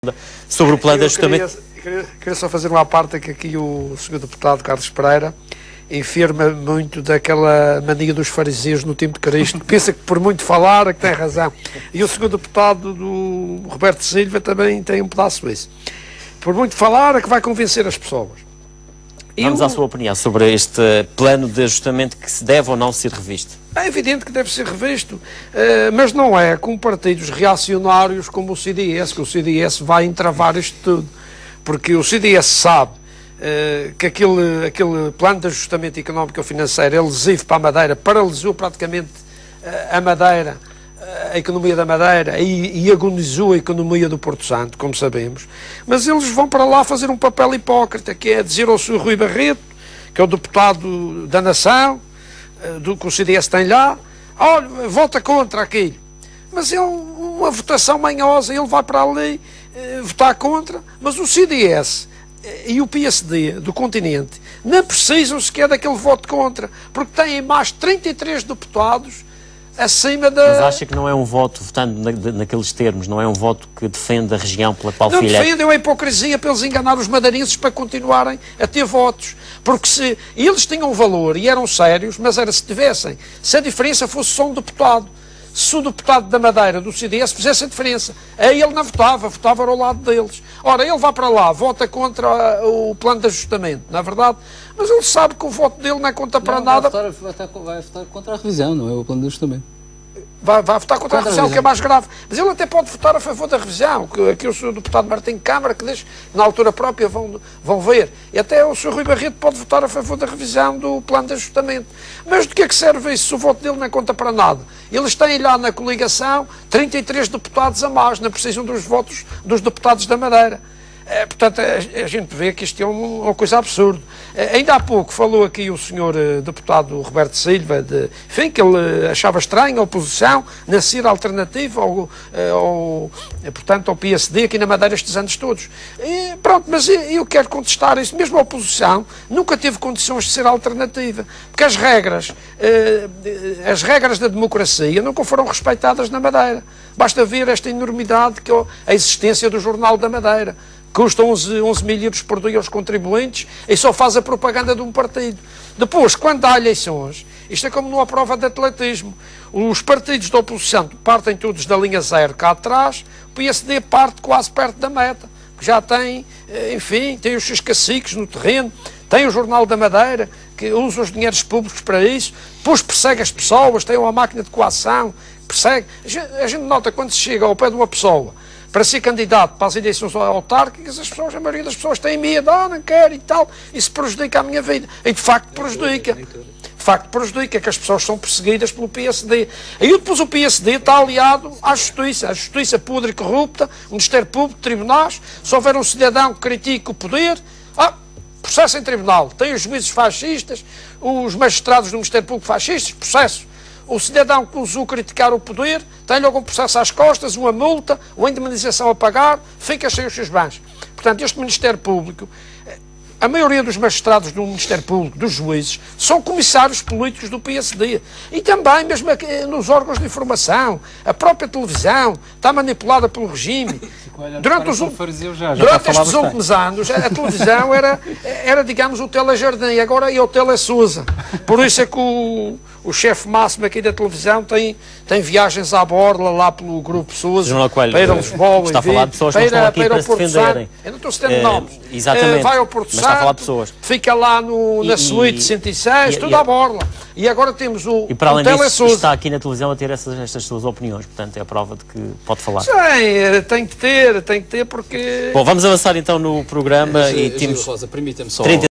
sobre o plano de ajustamento. Queria só fazer uma parte que aqui o Sr. Deputado Carlos Pereira infirma muito daquela mania dos fariseus no tempo de Cristo, que pensa que por muito falar é que tem razão. E o Sr. Deputado do Roberto Silva também tem um pedaço disso. Por muito falar é que vai convencer as pessoas. Vamos à sua opinião sobre este plano de ajustamento que se deve ou não ser revisto. É evidente que deve ser revisto, mas não é com partidos reacionários como o CDS, que o CDS vai entravar isto tudo. Porque o CDS sabe que aquele plano de ajustamento económico e financeiro é lesivo para a Madeira, paralisou praticamente a Madeira, a economia da Madeira e agonizou a economia do Porto Santo, como sabemos. Mas eles vão para lá fazer um papel hipócrita, que é dizer ao Sr. Rui Barreto, que é o deputado da Nação, do que o CDS tem lá, olha, vota contra aquilo. Mas é uma votação manhosa, ele vai para ali votar contra, mas o CDS e o PSD do continente não precisam sequer daquele voto contra, porque têm mais 33 deputados acima da... Mas acha que não é um voto, votando naqueles termos, não é um voto que defende a região pela qual não filha... Não defende, é uma hipocrisia para eles enganar os madeirenses para continuarem a ter votos. Porque se eles tinham valor e eram sérios, mas era se tivessem, se a diferença fosse só um deputado, se o deputado da Madeira, do CDS, fizesse a diferença, aí ele não votava, votava ao lado deles. Ora, ele vai para lá, vota contra o plano de ajustamento, não é verdade? Mas ele sabe que o voto dele não é conta para nada. Vai votar contra a revisão, não é o plano de ajustamento. Vai votar contra a revisão, que é mais grave. Mas ele até pode votar a favor da revisão, que aqui o Sr. Deputado Martim Câmara, que diz, na altura própria vão ver. E até o Sr. Rui Barreto pode votar a favor da revisão do plano de ajustamento. Mas do que é que serve isso se o voto dele não conta para nada? Eles têm lá na coligação 33 deputados a mais, não precisam dos votos dos deputados da Madeira. Portanto, a gente vê que isto é uma coisa absurda. Ainda há pouco falou aqui o Sr. Deputado Roberto Silva, enfim, que ele achava estranho a oposição não ser alternativa portanto, ao PSD aqui na Madeira estes anos todos. Pronto, mas eu quero contestar isso. Mesmo a oposição nunca teve condições de ser alternativa, porque as regras da democracia nunca foram respeitadas na Madeira. Basta ver esta enormidade que é a existência do Jornal da Madeira. Custa 11 mil euros por dia aos contribuintes e só faz a propaganda de um partido. Depois, quando há eleições, isto é como numa prova de atletismo. Os partidos da oposição partem todos da linha zero cá atrás, o PSD parte quase perto da meta. Já tem, enfim, tem os seus caciques no terreno, tem o Jornal da Madeira, que usa os dinheiros públicos para isso, depois persegue as pessoas, tem uma máquina de coação, persegue. A gente nota quando se chega ao pé de uma pessoa para ser candidato para as eleições autárquicas, a maioria das pessoas tem medo, não quero e tal, isso prejudica a minha vida. E de facto prejudica. De facto prejudica, que as pessoas são perseguidas pelo PSD. Aí depois o PSD está aliado à justiça, a justiça podre e corrupta, o Ministério Público, tribunais. Se houver um cidadão que critique o poder, processo em tribunal. Tem os juízes fascistas, os magistrados do Ministério Público fascistas, processo. O cidadão que ousou criticar o poder tem logo um processo às costas, uma multa, uma indemnização a pagar, fica sem os seus bens. Portanto, este Ministério Público, a maioria dos magistrados do Ministério Público, dos juízes, são comissários políticos do PSD. E também, mesmo nos órgãos de informação, a própria televisão está manipulada pelo regime. Durante estes últimos anos, a televisão era, digamos, o Telejardim, agora é o Telesousa. Por isso é que o chefe máximo aqui da televisão tem viagens à borla lá pelo Grupo Sousa, para ir a Lisboa, está a falar de pessoas que não estão aqui para se defenderem. Eu não estou citando nomes. Exatamente, vai ao Porto Santo, está a falar de pessoas. Fica lá na suíte 106, tudo à borla. E agora temos o para além disso, Telesousa. está aqui na televisão a ter estas suas opiniões, portanto é a prova de que pode falar. Sim, tem que ter porque... Bom, vamos avançar então no programa e temos... Rosa, permita-me só...